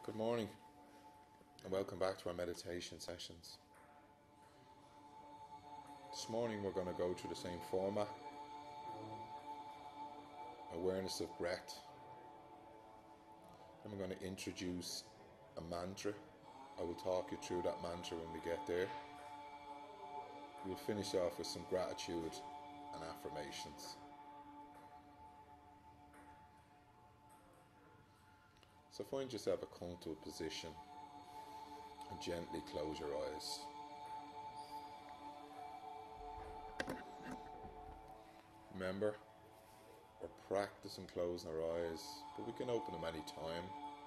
Good morning and welcome back to our meditation sessions. This morning we're going to go through the same format, awareness of breath. Then we're going to introduce a mantra. I will talk you through that mantra when we get there. We'll finish off with some gratitude and affirmations. So find yourself a comfortable position and gently close your eyes. Remember, we're practicing closing our eyes, but we can open them any time.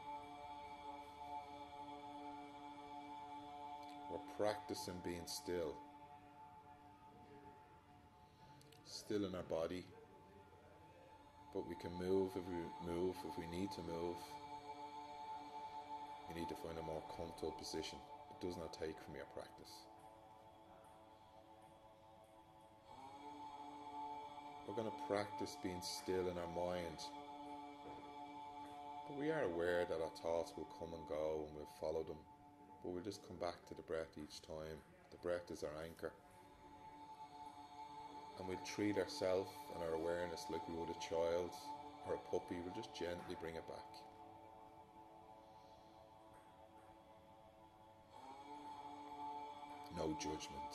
We're practicing being still in our body, but we can move if we need to move. You need to find a more comfortable position. It does not take from your practice. We're going to practice being still in our mind, but we are aware that our thoughts will come and go and we'll follow them, but we'll just come back to the breath each time. The breath is our anchor, and we'll treat ourselves and our awareness like we would a child or a puppy. We'll just gently bring it back. No judgment.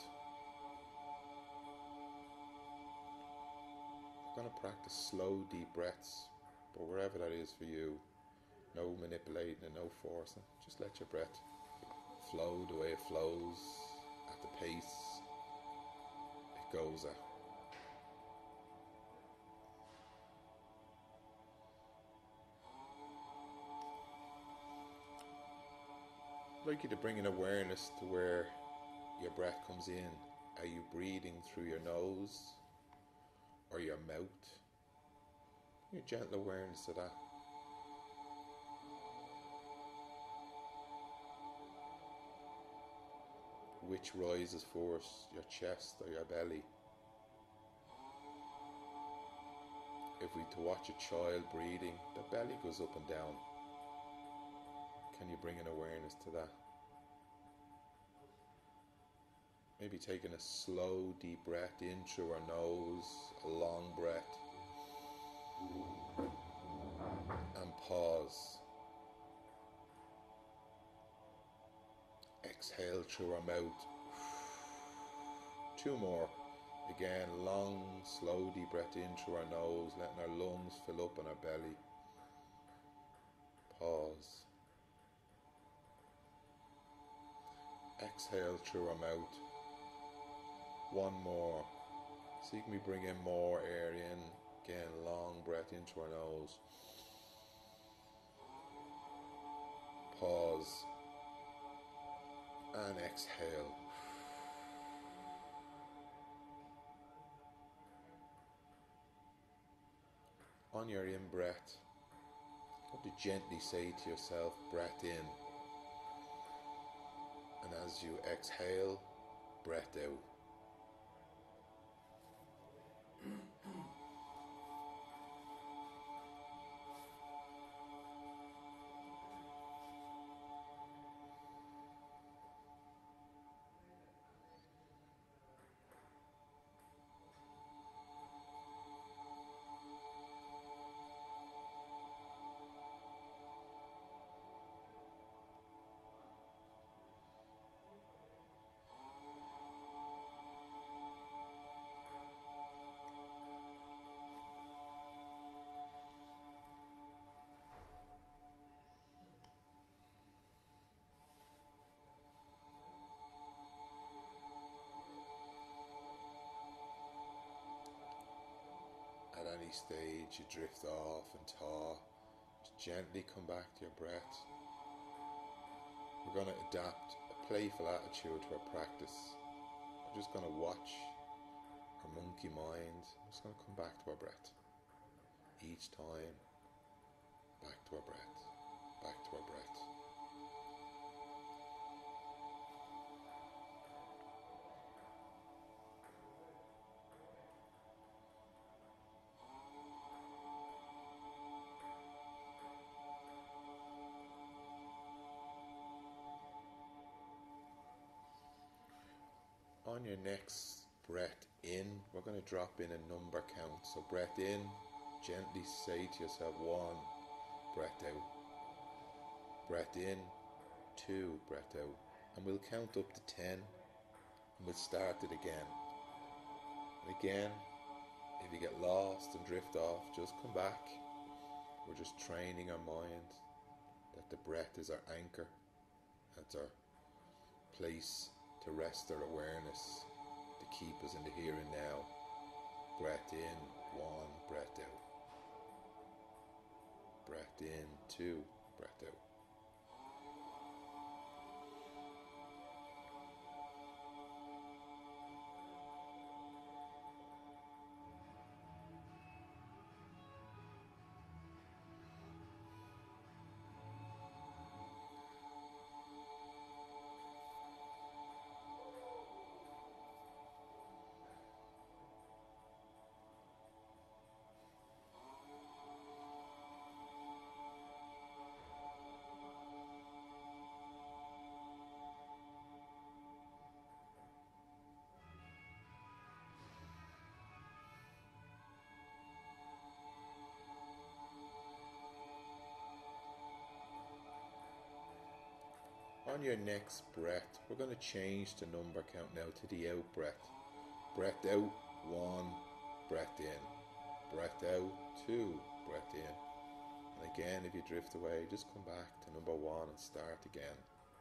We're going to practice slow, deep breaths, but wherever that is for you, no manipulating and no forcing. Just let your breath flow the way it flows, at the pace it goes at. I'd like you to bring an awareness to where your breath comes in. Are you breathing through your nose or your mouth? Your gentle awareness of that. Which rises first, your chest or your belly? If we to watch a child breathing, the belly goes up and down. Can you bring an awareness to that? Maybe taking a slow, deep breath in through our nose, a long breath, and pause. Exhale through our mouth. 2 more. Again, long, slow, deep breath in through our nose, letting our lungs fill up in our belly. Pause. Exhale through our mouth. 1 more. See, can we bring in more air in? Again, long breath into our nose. Pause. And exhale. On your in-breath, you have to gently say to yourself, breath in. And as you exhale, breath out. At any stage you drift off and thought, just gently come back to your breath. We're going to adapt a playful attitude to our practice. We're just going to watch our monkey mind. We're just going to come back to our breath. Each time, back to our breath, back to our breath. On your next breath in, we're going to drop in a number count. So breath in, gently say to yourself 1, breath out. Breath in, 2, breath out. And we'll count up to 10 and we'll start it again. And again, if you get lost and drift off, just come back. We're just training our mind that the breath is our anchor. That's our place to rest our awareness, to keep us in the here and now. Breath in, 1, breath out. Breath in, 2, breath out. On your next breath, we're going to change the number count now to the out breath. Breath out, 1, breath in. Breath out, 2, breath in. And again, if you drift away, just come back to number 1 and start again.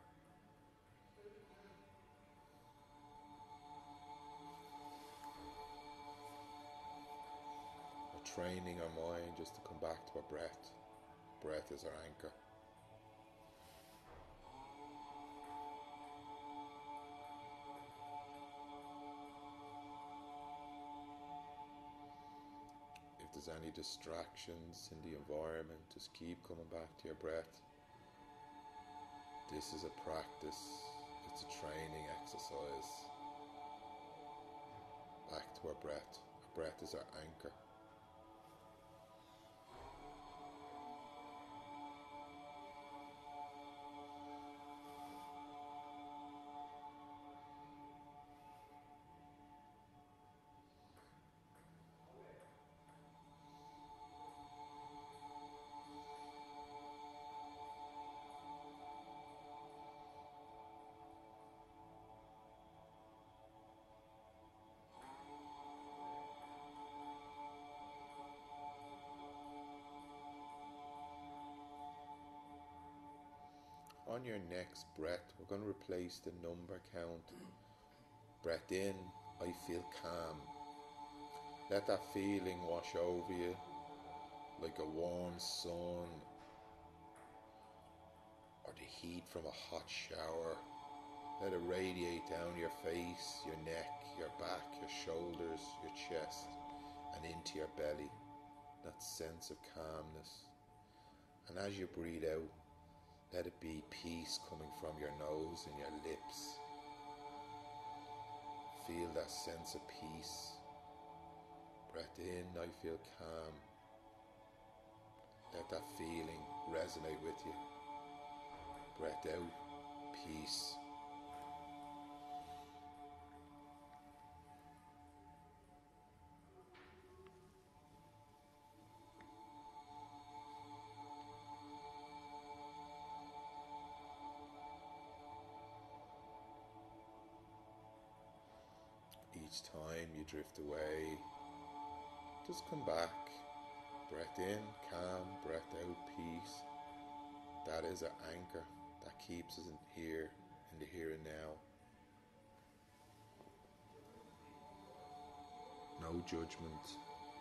We're training our mind just to come back to our breath. Breath is our anchor. If there's any distractions in the environment, just keep coming back to your breath. This is a practice, it's a training exercise. Back to our breath. Our breath is our anchor. On your next breath, we're going to replace the number count. Breath in, I feel calm. Let that feeling wash over you like a warm sun or the heat from a hot shower. Let it radiate down your face, your neck, your back, your shoulders, your chest, and into your belly. That sense of calmness. And as you breathe out, let it be peace coming from your nose and your lips. Feel that sense of peace. Breath in, I feel calm. Let that feeling resonate with you. Breath out, peace. Each time you drift away, just come back. Breath in, calm. Breath out, peace. That is our anchor that keeps us in the here and now. No judgment.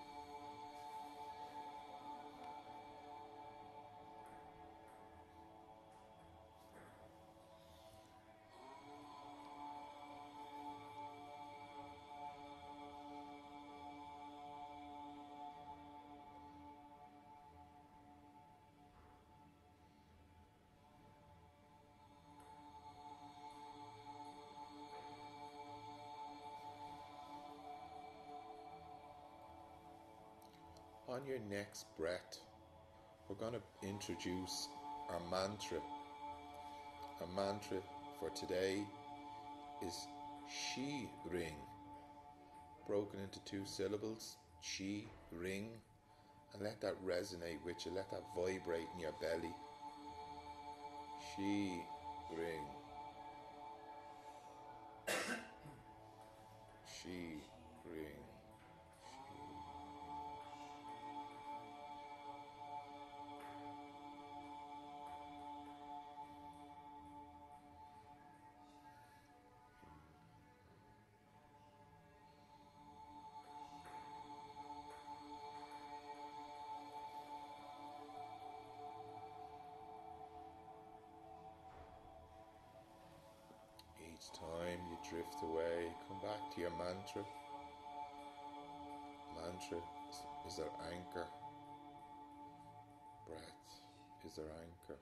On your next breath, we're going to introduce our mantra. Our mantra for today is Shi ring, broken into 2 syllables. Shi ring, and let that resonate with you, let that vibrate in your belly. Shi ring. Shi ring. Each time you drift away, come back to your mantra. Mantra is our anchor. Breath is our anchor.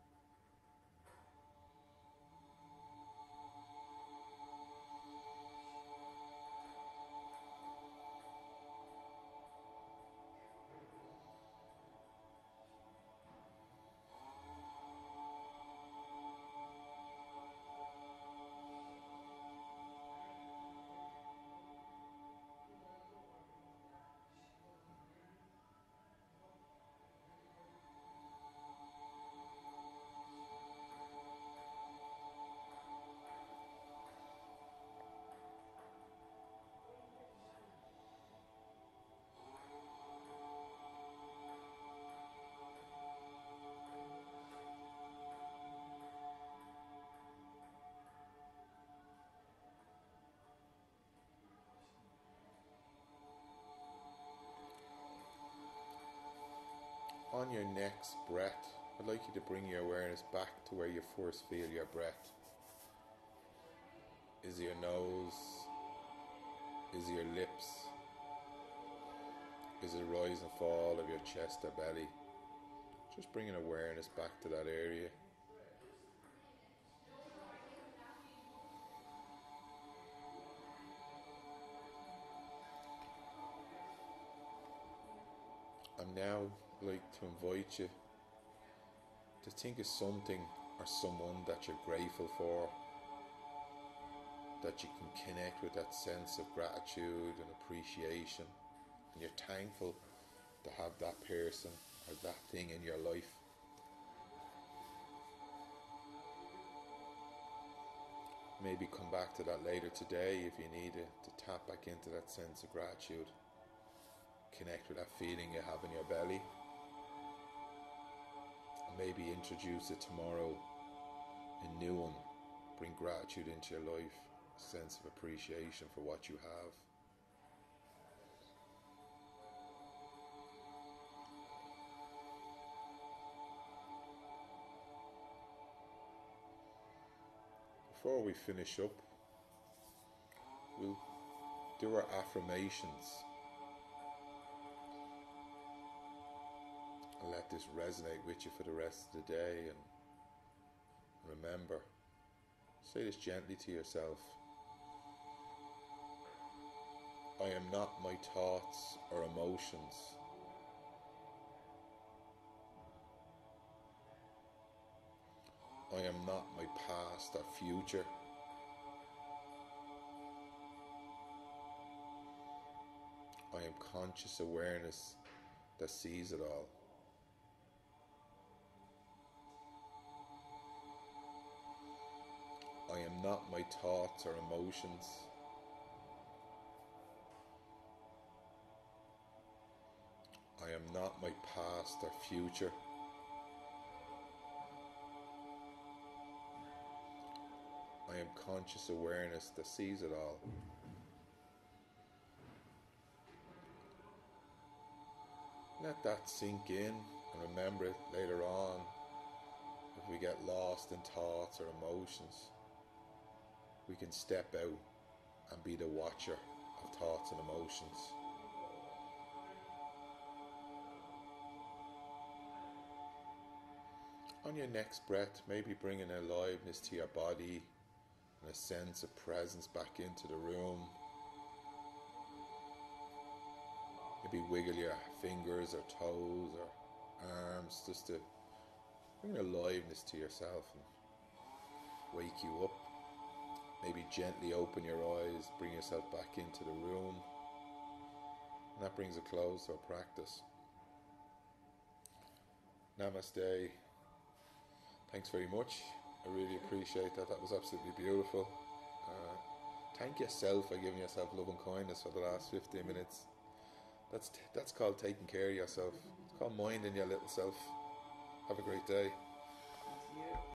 On your next breath, I'd like you to bring your awareness back to where you first feel your breath. Is it your nose? Is it your lips? Is it the rise and fall of your chest or belly? Just bringing awareness back to that area. I'm now like to invite you to think of something or someone that you're grateful for, that you can connect with that sense of gratitude and appreciation, and you're thankful to have that person or that thing in your life. Maybe come back to that later today if you need it, to tap back into that sense of gratitude. Connect with that feeling you have in your belly. And maybe introduce it tomorrow, a new one. Bring gratitude into your life, a sense of appreciation for what you have. Before we finish up, we'll do our affirmations. And let this resonate with you for the rest of the day. And remember, say this gently to yourself. I am not my thoughts or emotions. I am not my past or future. I am conscious awareness that sees it all. I am not my thoughts or emotions. I am not my past or future. I am conscious awareness that sees it all. Let that sink in, and remember it later on. If we get lost in thoughts or emotions, we can step out and be the watcher of thoughts and emotions. On your next breath, maybe bring an aliveness to your body and a sense of presence back into the room. Maybe wiggle your fingers or toes or arms just to bring aliveness to yourself and wake you up. Maybe gently open your eyes, bring yourself back into the room. And that brings a close to our practice. Namaste. Thanks very much. I really appreciate that. That was absolutely beautiful. Thank yourself for giving yourself love and kindness for the last 15 minutes. That's called taking care of yourself. It's called minding your little self. Have a great day. Thank you.